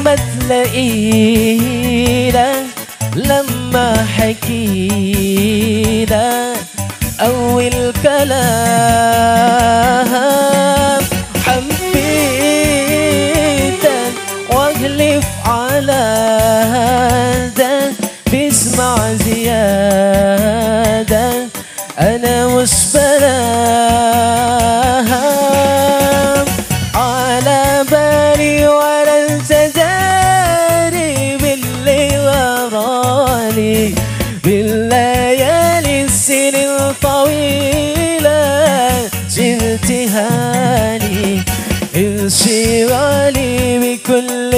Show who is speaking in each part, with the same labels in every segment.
Speaker 1: تلاقينا لما حكينا أول كلام. حبيتك واحلف على هذا، بسمع زيادة أنا مش بنام. على بالي ولا انت داري باللي وراني، بالليالي السنين طويلة جبتهاني، انشغالي بكل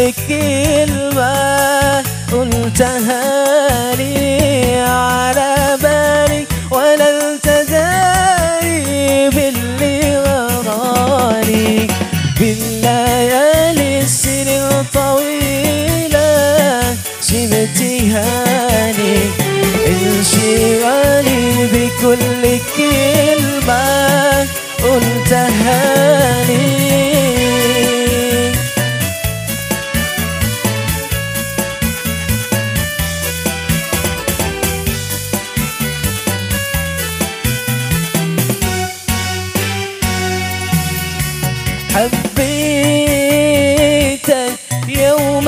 Speaker 1: كلمة قلتها لي. على بالي ولا انت داري باللي وراني، بالليالي السنين طويلة جبتهاني، انشغالي بكل كلمة قلتها لي. حبيتك يوم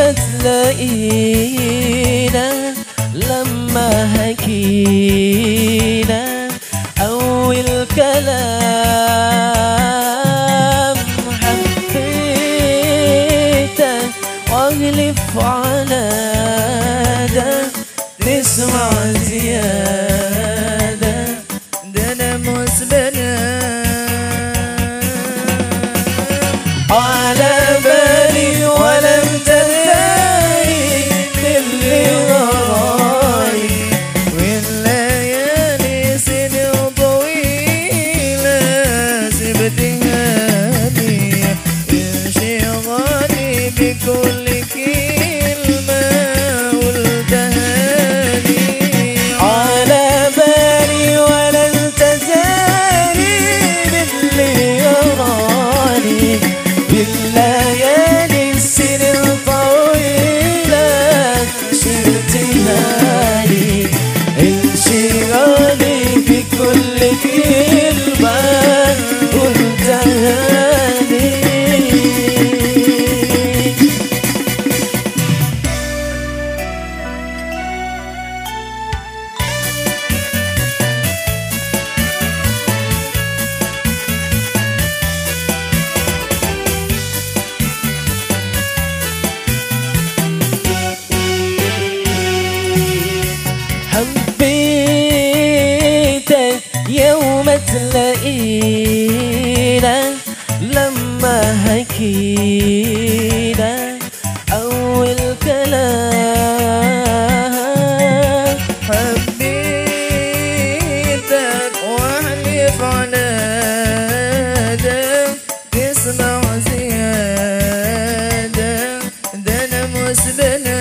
Speaker 1: تلاقينا لما حكينا أول كلام. حبيتك واغلف على ده، تسمع زيادة ده أنا مسبنة. على بالي ولم تداري باللي وراني،
Speaker 2: والليالي سنين طويلة سبتهاني، انشغالي بكل كلمة قلتها لي.
Speaker 1: على بالي ولم تداري باللي وراني، بالليالي السنين طويلة شفتهاني، انشغالي بكل كلمة قلتها لي. حبيتك يوم تلاقينا لما حكينا أول كلام.
Speaker 2: حبيتك واحلف على ده، تسمع زيادة ده أنا مسبنة.